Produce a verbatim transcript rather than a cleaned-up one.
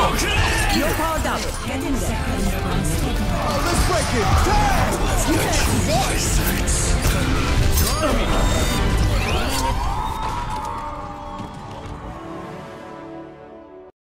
You're powered up. Get in there. Oh, let's break it.